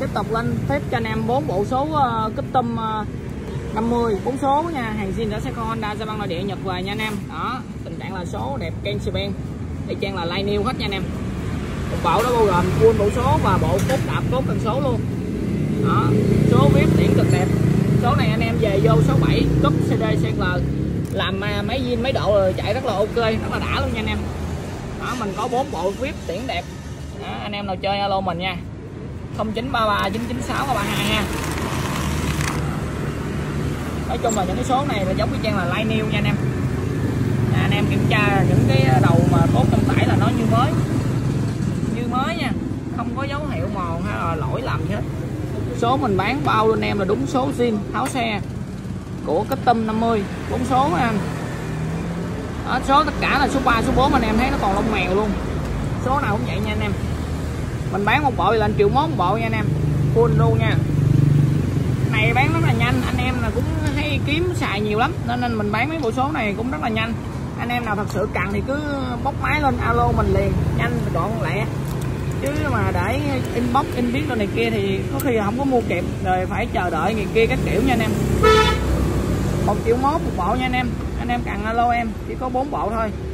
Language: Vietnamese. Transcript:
tục lên tiếp cho anh em 4 bộ số custom 50 4 số nha, hàng zin đã xe con Honda xe băng nội địa nhập về nha anh em. Đó, tình trạng là số đẹp ken ben, y chang là line new hết nha anh em. Một bộ đó bao gồm full bộ số và bộ cốt đạp cốt cần số luôn. Đó, số vip tiễn cực đẹp. Số này anh em về vô số 7 cúp CD CL làm máy zin mấy độ rồi chạy rất là ok, rất là đã luôn nha anh em. Đó, mình có 4 bộ vip tiễn đẹp. Đó, anh em nào chơi alo mình nha, 0933 996 332 ha. Nói chung là những cái số này là giống như trang là line new nha anh em. Anh em kiểm tra những cái đầu mà cốt trong tải là nó như mới nha, không có dấu hiệu mòn hay là lỗi lầm gì hết. Số mình bán bao luôn em là đúng số zin tháo xe của custom 50 4 số nha anh. Đó, số tất cả là số 3 số 4 anh em thấy nó còn lông mèo luôn, số nào cũng vậy nha anh em. Mình bán một bộ là 1 triệu một bộ nha anh em, full luôn nha. Này bán rất là nhanh, anh em là cũng hay kiếm xài nhiều lắm nên mình bán mấy bộ số này cũng rất là nhanh. Anh em nào thật sự cần thì cứ bóc máy lên alo mình liền, nhanh gọn lẹ, chứ mà để inbox inviết đồ này kia thì có khi không có mua kịp rồi phải chờ đợi người kia các kiểu nha anh em. 1 triệu một bộ nha anh em. Anh em cần alo em, chỉ có 4 bộ thôi.